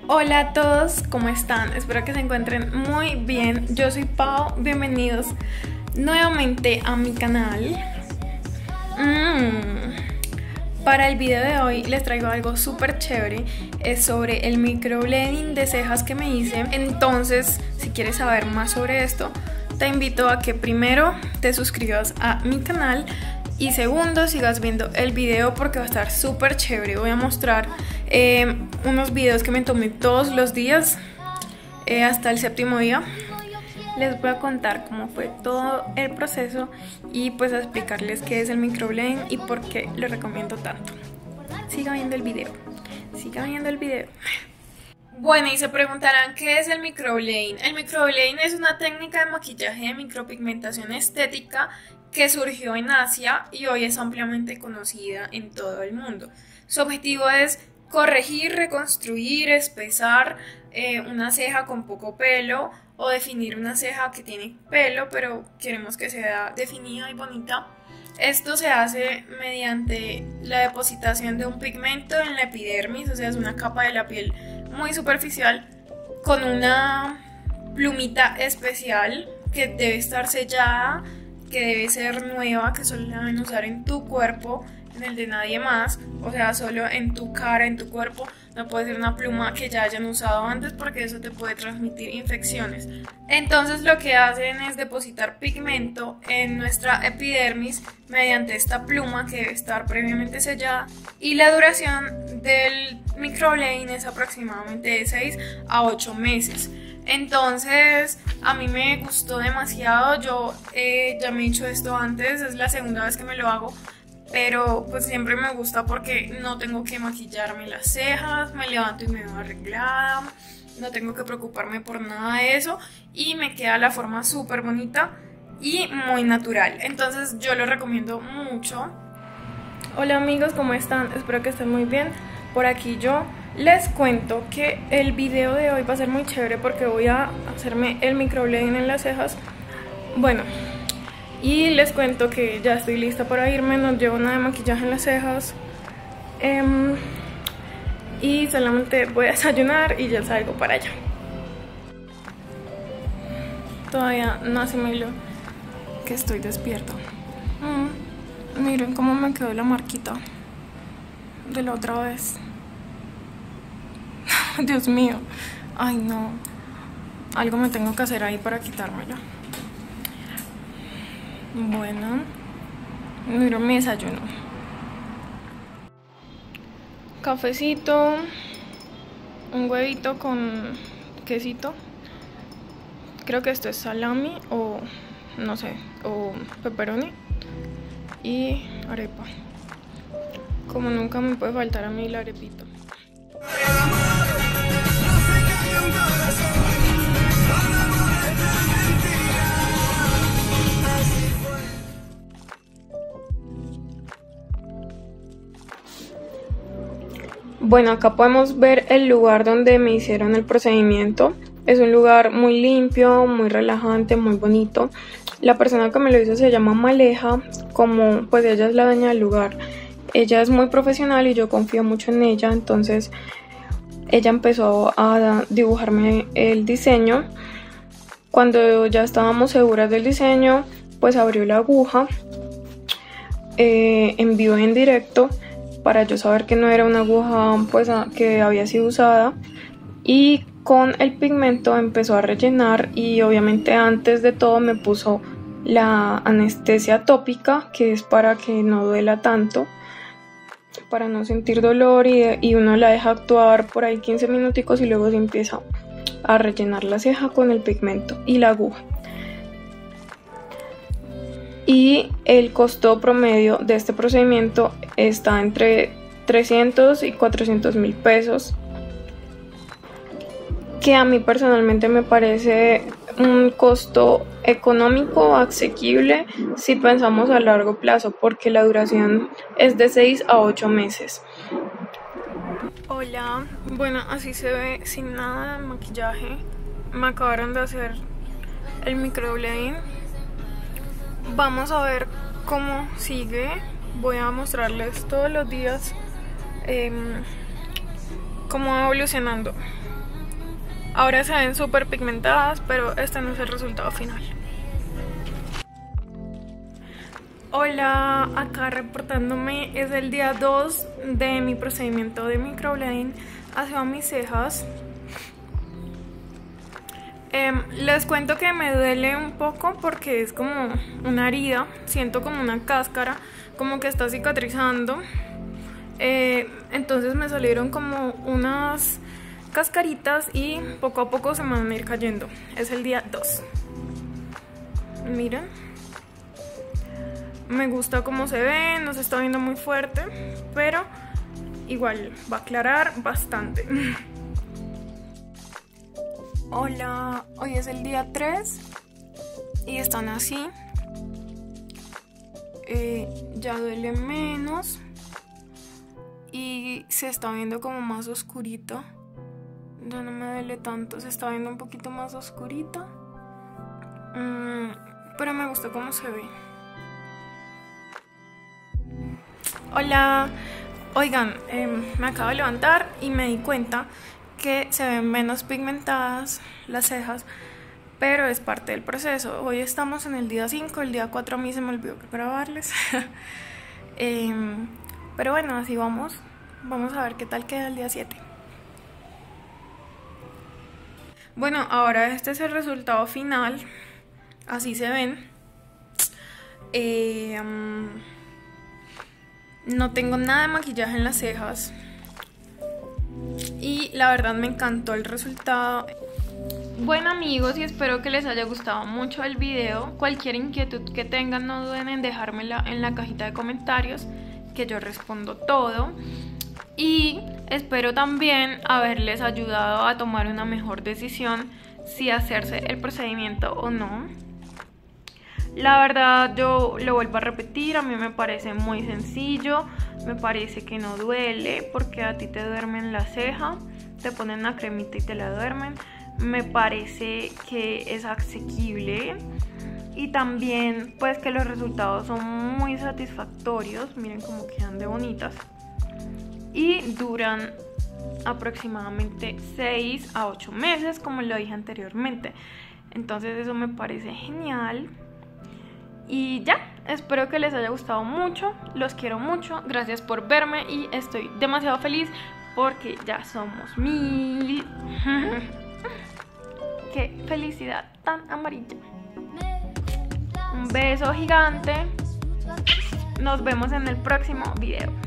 Hola a todos, ¿cómo están? Espero que se encuentren muy bien. Yo soy Pau, bienvenidos nuevamente a mi canal. Para el video de hoy les traigo algo súper chévere. Es sobre el microblading de cejas que me hice. Entonces, si quieres saber más sobre esto, te invito a que primero te suscribas a mi canal y segundo, sigas viendo el video porque va a estar súper chévere. Voy a mostrar unos videos que me tomé todos los días hasta el 7º día. Les voy a contar cómo fue todo el proceso y pues a explicarles qué es el microblading y por qué lo recomiendo tanto. Siga viendo el video, siga viendo el video. Bueno, y se preguntarán ¿qué es el microblading? El microblading es una técnica de maquillaje de micropigmentación estética que surgió en Asia y hoy es ampliamente conocida en todo el mundo. Su objetivo es corregir, reconstruir, espesar una ceja con poco pelo o definir una ceja que tiene pelo pero queremos que sea definida y bonita. Esto se hace mediante la depositación de un pigmento en la epidermis, o sea, es una capa de la piel muy superficial con una plumita especial que debe estar sellada, que debe ser nueva, que solo la deben usar en tu cuerpo, en el de nadie más, o sea, solo en tu cara, en tu cuerpo. No puede ser una pluma que ya hayan usado antes porque eso te puede transmitir infecciones. Entonces lo que hacen es depositar pigmento en nuestra epidermis mediante esta pluma que debe estar previamente sellada y la duración del microblading es aproximadamente de 6 a 8 meses. Entonces a mí me gustó demasiado. Yo ya me he hecho esto antes, es la segunda vez que me lo hago, pero pues siempre me gusta porque no tengo que maquillarme las cejas, me levanto y me veo arreglada, no tengo que preocuparme por nada de eso y me queda la forma súper bonita y muy natural. Entonces yo lo recomiendo mucho. Hola amigos, ¿cómo están? Espero que estén muy bien. Por aquí yo les cuento que el video de hoy va a ser muy chévere porque voy a hacerme el microblading en las cejas. Bueno, y les cuento que ya estoy lista para irme, no llevo nada de maquillaje en las cejas y solamente voy a desayunar y ya salgo para allá. Todavía no asimilo que estoy despierta. Miren cómo me quedó la marquita de la otra vez. Dios mío, ay no, algo me tengo que hacer ahí para quitármela. Bueno, miro mi desayuno. Cafecito, un huevito con quesito. Creo que esto es salami o no sé, o pepperoni. Y arepa. Como nunca me puede faltar a mí la arepita. Bueno, acá podemos ver el lugar donde me hicieron el procedimiento. Es un lugar muy limpio, muy relajante, muy bonito. La persona que me lo hizo se llama Maleja, como pues ella es la dueña del lugar. Ella es muy profesional y yo confío mucho en ella, entonces ella empezó a dibujarme el diseño. Cuando ya estábamos seguras del diseño, pues abrió la aguja en vivo y en directo para yo saber que no era una aguja pues que había sido usada, y con el pigmento empezó a rellenar y obviamente antes de todo me puso la anestesia tópica, que es para que no duela tanto, para no sentir dolor, y uno la deja actuar por ahí 15 minuticos y luego se empieza a rellenar la ceja con el pigmento y la aguja. Y el costo promedio de este procedimiento está entre 300 y 400 mil pesos, que a mí personalmente me parece un costo económico, asequible si pensamos a largo plazo, porque la duración es de 6 a 8 meses. Hola, bueno, así se ve sin nada de maquillaje. Me acabaron de hacer el microblading. Vamos a ver cómo sigue. Voy a mostrarles todos los días cómo va evolucionando. Ahora se ven súper pigmentadas, pero este no es el resultado final. Hola, acá reportándome. Es el día 2 de mi procedimiento de microblading hacia mis cejas. Les cuento que me duele un poco porque es como una herida. Siento como una cáscara, como que está cicatrizando. Entonces me salieron como unas cascaritas y poco a poco se me van a ir cayendo. Es el día 2. Miren, me gusta cómo se ve, no se está viendo muy fuerte, pero igual va a aclarar bastante. Hola, hoy es el día 3 y están así. Ya duele menos y se está viendo como más oscurito. Ya no me duele tanto, se está viendo un poquito más oscurita, pero me gusta cómo se ve. Hola, oigan, me acabo de levantar y me di cuenta que se ven menos pigmentadas las cejas, pero es parte del proceso. Hoy estamos en el día 5, el día 4 a mí se me olvidó grabarles. Pero bueno, así vamos. Vamos a ver qué tal queda el día 7. Bueno, ahora este es el resultado final. Así se ven. No tengo nada de maquillaje en las cejas y la verdad me encantó el resultado. Bueno amigos, y espero que les haya gustado mucho el video. Cualquier inquietud que tengan no duden en dejármela en la cajita de comentarios, que yo respondo todo. Y espero también haberles ayudado a tomar una mejor decisión si hacerse el procedimiento o no. La verdad, yo lo vuelvo a repetir, a mí me parece muy sencillo, me parece que no duele porque a ti te duermen la ceja, te ponen una cremita y te la duermen. Me parece que es asequible y también pues que los resultados son muy satisfactorios. Miren cómo quedan de bonitas y duran aproximadamente 6 a 8 meses, como lo dije anteriormente. Entonces eso me parece genial. Y ya, espero que les haya gustado mucho, los quiero mucho, gracias por verme y estoy demasiado feliz porque ya somos 1000. Qué felicidad tan amarilla. Un beso gigante, nos vemos en el próximo video.